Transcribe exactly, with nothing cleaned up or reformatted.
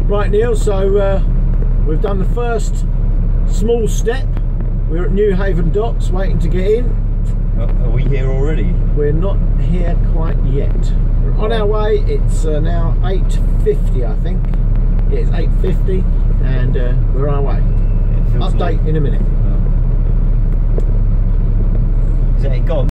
Right, Neil, so uh, we've done the first small step. We're at Newhaven docks waiting to get in. Uh, are we here already? We're not here quite yet. We're on our way. It's uh, now eight fifty, I think. Yeah, it's eight fifty and uh, we're on our way. Update like... in a minute. Is it gone?